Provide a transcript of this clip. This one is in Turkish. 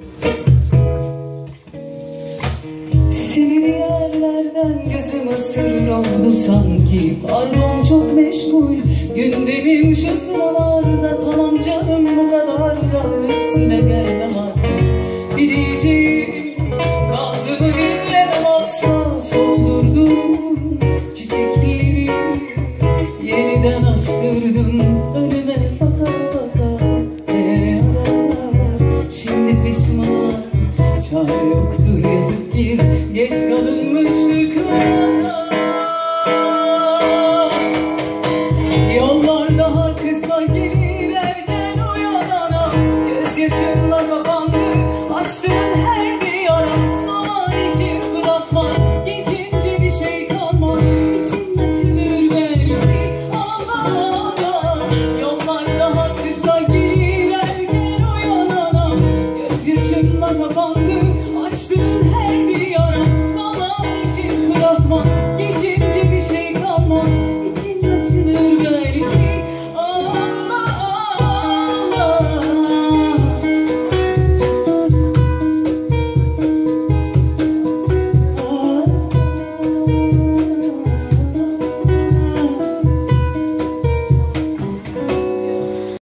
Senin yerlerden gözüm ısır oldu sanki. Pardon çok meşgul gündemim şu sıralarda. Tamam canım bu kadar da üstüne gelmem artık. Bir diyeceğim kaldı mı dinlemem asla. Soldurdum çiçekleri yeniden açtırdım. Önüme baka baka ne arar. Şimdi pişman çare yoktur yazık ki geç kalınmışlıklara. Yollar daha kısa gelir erken uyanana. Gözyaşınla kapandı açtı